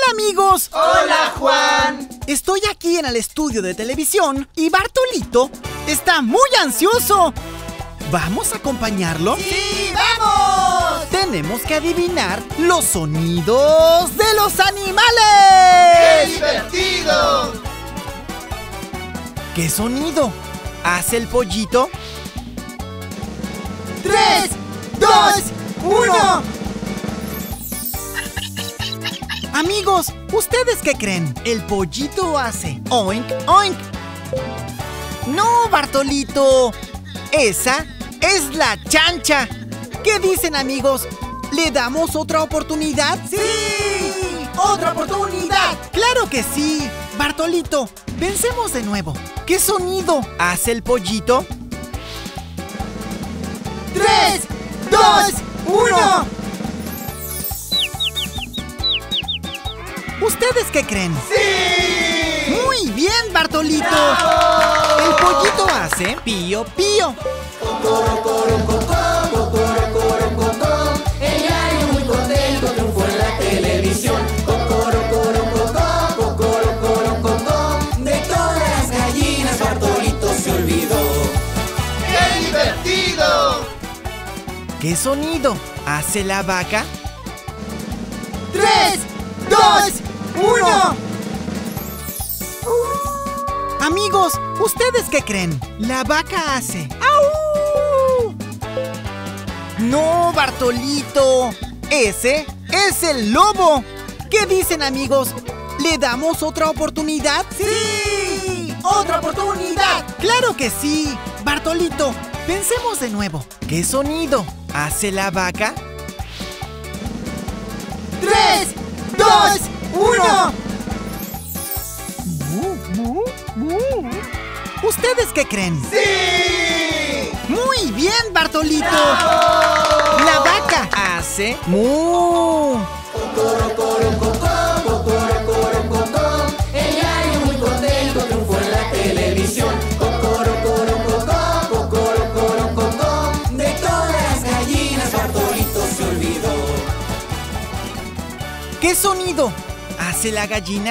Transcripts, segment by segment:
amigos! ¡Hola, Juan! Estoy aquí en el estudio de televisión y Bartolito está muy ansioso. ¿Vamos a acompañarlo? ¡Sí, vamos! Tenemos que adivinar los sonidos de los animales. ¡Qué divertido! ¿Qué sonido hace el pollito? 3, 2, 1. Amigos, ¿ustedes qué creen? El pollito hace oink, oink. No, Bartolito. Esa es la chancha. ¿Qué dicen, amigos? ¿Le damos otra oportunidad? ¡Sí! ¡Otra oportunidad! ¡Claro que sí! Bartolito, pensemos de nuevo. ¿Qué sonido hace el pollito? 3, 2, 1. ¿Ustedes qué creen? ¡Sí! ¡Muy bien, Bartolito! ¡Bravo! El pollito hace pío, pío. El gallo muy contento triunfó en la televisión. De todas las gallinas Bartolito se olvidó. ¡Qué divertido! ¿Qué sonido hace la vaca? 3, 2, 1. Amigos, ¿ustedes qué creen? La vaca hace ¡au! No, Bartolito. Ese es el lobo. ¿Qué dicen, amigos? ¿Le damos otra oportunidad? ¡Sí! ¡Otra oportunidad! ¡Claro que sí! Bartolito, pensemos de nuevo. ¿Qué sonido hace la vaca? 3, 2, 1. ¿Ustedes qué creen? ¡Sí! ¡Muy bien, Bartolito! ¡Bravo! La vaca hace mu. El gallo muy contento triunfó en la televisión. De todas las gallinas Bartolito se olvidó. ¿Qué sonido hace la gallina?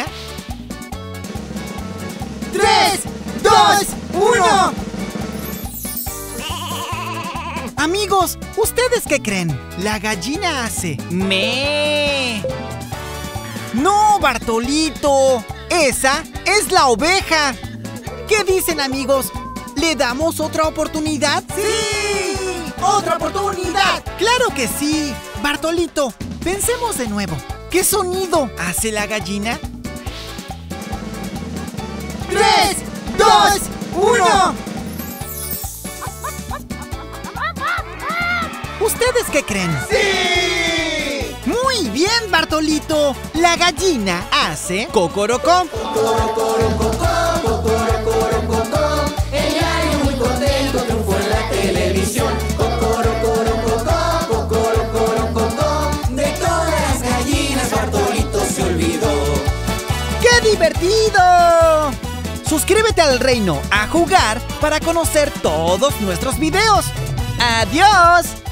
3, 2, 1. Amigos, ¿ustedes qué creen? La gallina hace me. No, Bartolito. Esa es la oveja. ¿Qué dicen, amigos? ¿Le damos otra oportunidad? ¡Sí! ¡Otra oportunidad! ¡Claro que sí! Bartolito, pensemos de nuevo. ¿Qué sonido hace la gallina? 3, 2, 1. ¿Ustedes qué creen? ¡Sí! ¡Muy bien, Bartolito! La gallina hace cocorocó. El gallo muy contento triunfó en la televisión. De todas las gallinas Bartolito se olvidó. ¡Qué divertido! Suscríbete al Reino a Jugar para conocer todos nuestros videos. ¡Adiós!